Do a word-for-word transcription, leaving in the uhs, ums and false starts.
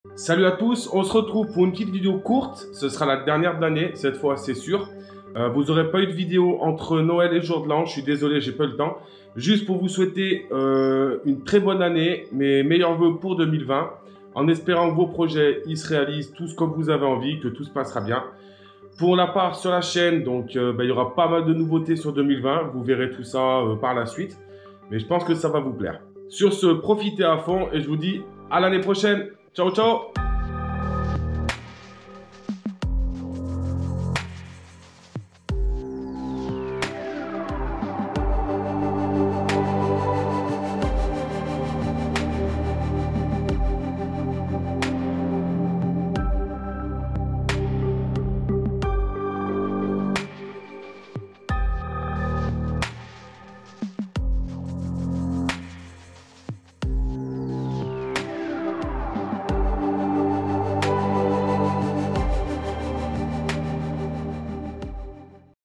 Salut à tous, on se retrouve pour une petite vidéo courte. Ce sera la dernière de l'année, cette fois c'est sûr. Euh, vous n'aurez pas eu de vidéo entre Noël et jour de l'an, je suis désolé, j'ai pas eu le temps. Juste pour vous souhaiter euh, une très bonne année, mes meilleurs vœux pour deux mille vingt, en espérant que vos projets ils se réalisent tous comme vous avez envie, que tout se passera bien. Pour la part sur la chaîne, donc euh, bah, il y aura pas mal de nouveautés sur deux mille vingt, vous verrez tout ça euh, par la suite. Mais je pense que ça va vous plaire. Sur ce, profitez à fond et je vous dis à l'année prochaine. Ciao, ciao!